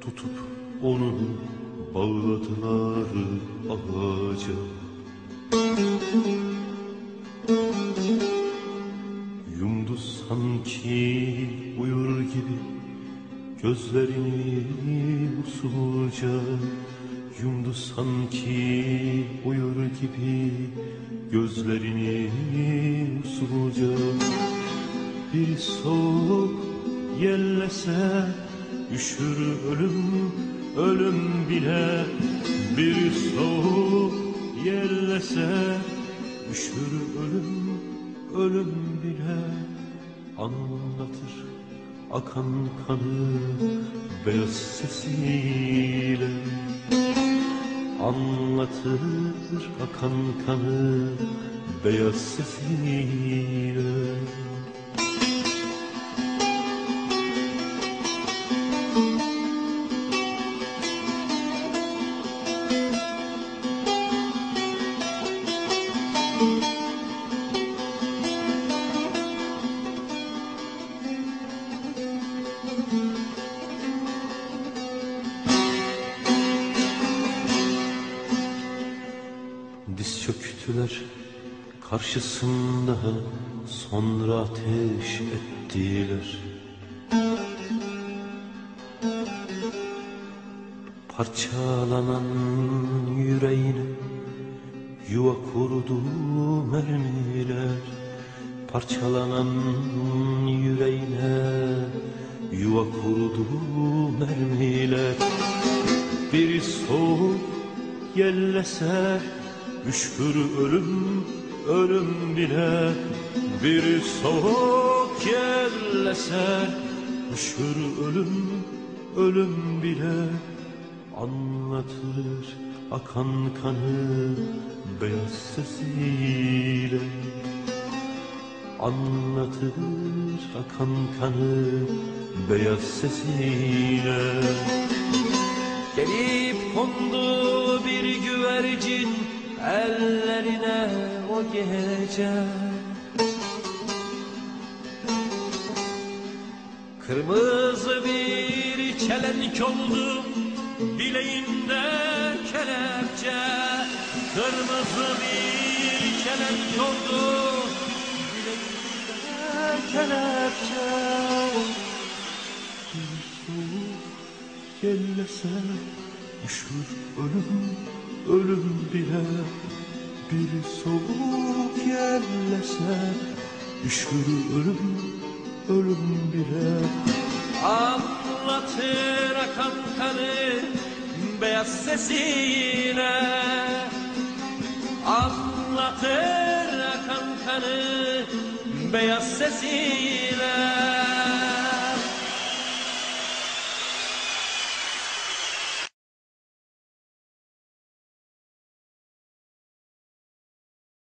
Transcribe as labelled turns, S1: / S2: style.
S1: tutup onu bağladılar ağaca. Yumdu sanki uyur gibi gözlerini usulca. Yumdu sanki uyur gibi gözlerini usulca. Bir soğuk yellese üşür ölüm, ölüm bile. Bir soğuk yellese üşür ölüm, ölüm bile. Anlatır akan kanı beyaz sesiyle. Anlatır akan kanı beyaz sesiyle. Diz çöktüler karşısında, sonra ateş ettiler. Parçalanan yüreğine yuva kurdu mermiler. Parçalanan yüreğine yuva kurdu mermiler. Bir soğuk yellese üşkür ölüm, ölüm bile. Bir soğuk yellese üşkür ölüm, ölüm bile. Anlatır akan kanı beyaz sesiyle. Anlatır akan kanı beyaz sesiyle. Gelip kondu bir güvercin ellerine o gece. Kırmızı bir çelenk oldu bileğimde kelepçe. Kırmızı bir çelenk oldu bileğimde kelepçe. Bir soğuk yellese üşür ölüm, ölüm bile. Bir soğuk yellese üşür ölüm, ölüm bile. Anlatır akan kanı beyaz sesiyle. Anlatır akan kanı beyaz sesiyle.